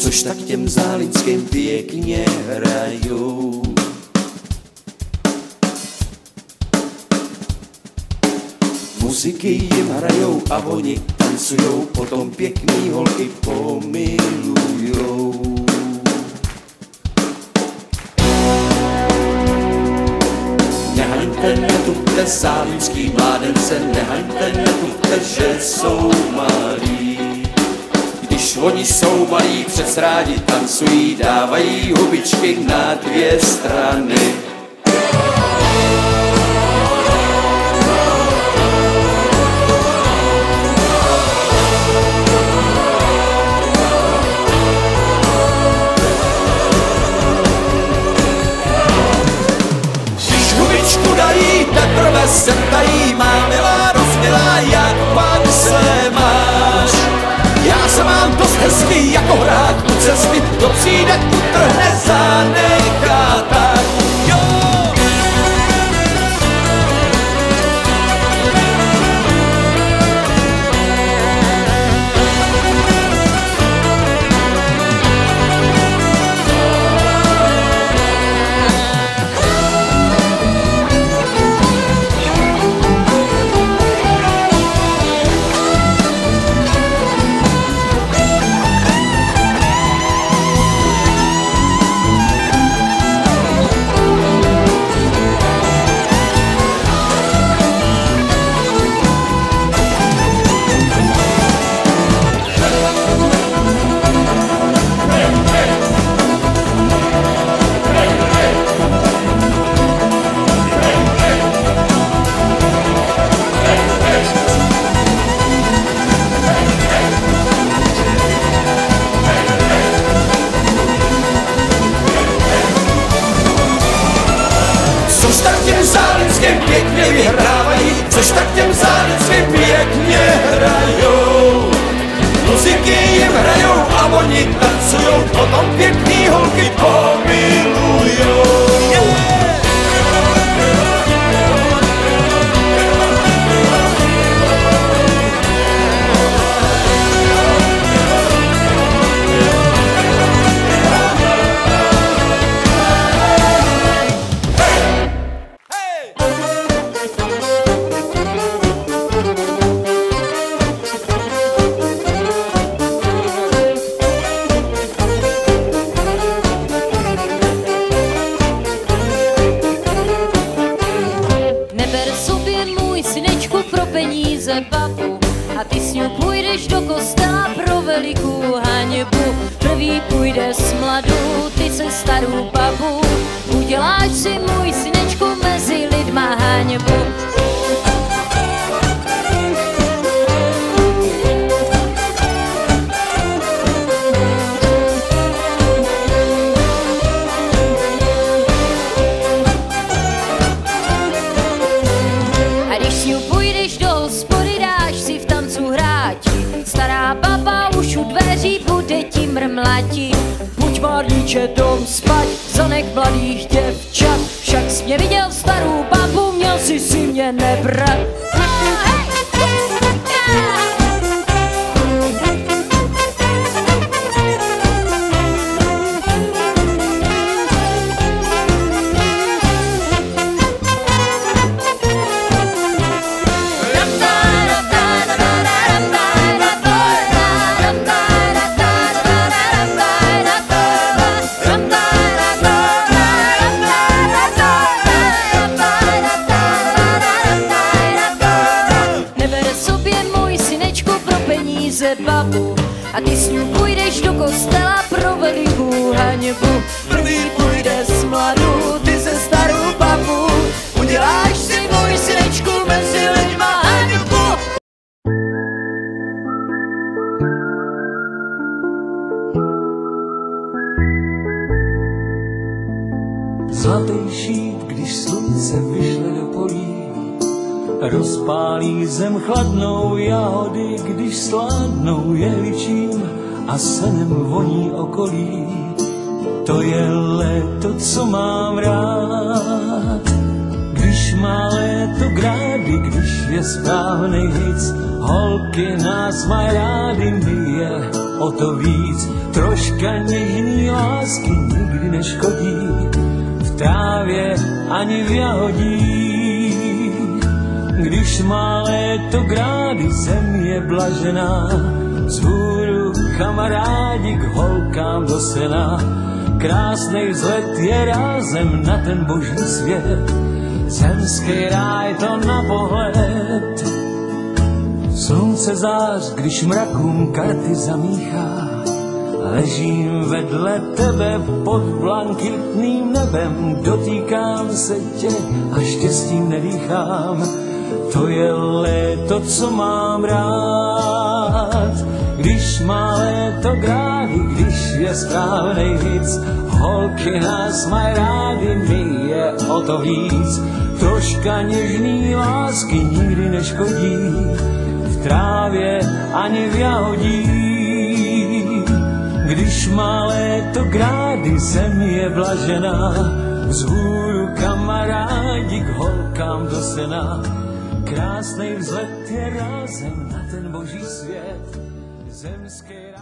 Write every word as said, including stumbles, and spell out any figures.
což tak těm zálickým pěkně hrajou. Muziky jim hrajou a oni tancujou, potom pěkný holky pomilujou. Nehaňte, netupte zálický mládence, nehaňte, netupte, že jsou malí. Když oni jsou malí, přec rádi tancují, dávají hubičky na dvě strany. Teprve se ptají, má milá, rozmělá, jak pak se máš? Já se mám dost hezky, jako hrát u cesty, kdo přijde, utrhne zanechá tak. Jo! Což tak těm zálickým pěkně vyhrávají, což tak těm zálickým pěkně hrajou. Muziky jim hrajou a oni tancujou, potom pěkný holky pomilujou. Babu, a ty s ňou půjdeš do kostela pro velikou hanbu. Prvý půjde s mladou, ty se starou babu. Uděláš si, můj synečku, mezi lidma hanbu. A když s ňou půjdeš do hospody, dáš si v tancu hráti. Stará baba už u dveří bude ti mrmlati. Buď márníče dom spať, zanech mladých děvčat. Však jsi mě viděl starou babu, měl si si mě nebrat. Babu, a ty s ňou půjdeš do kostela pro velikou hanbu. Prvý půjde s mladou, ty se starou babu. Uděláš si, můj synečku, mezi lidma hanbu. Zlatý šít, když slunce vyšle do polí, rozpálí zem chladnou, jahody, když sládnou jehličím a senem voní okolí. To je léto, co mám rád, když má léto grády, když je správnej hic, holky holky nás mají rády, my je o to víc. Troška něžný lásky nikdy neškodí, v trávě ani v jahodí. Když má léto grády, zem je blažená, vzhůru kamarádi k holkám do sena. Krásnej vzlet je rázem na ten boží svět, zemský ráj to na pohled. Slunce zář, když mrakům karty zamíchá, ležím vedle tebe pod blankitným nebem, dotýkám se tě a štěstím nedýchám. To je léto, co mám rád, když má léto grády, když je správnej hic. Holky nás mají rády, my je o to víc. Troška něžný lásky nikdy neškodí, v trávě ani v jahodí. Když má léto grády, zem je blažená, vzhůru kamarádi k holkám do sena. Krásnej vzlet je rázem na ten boží svět, zemský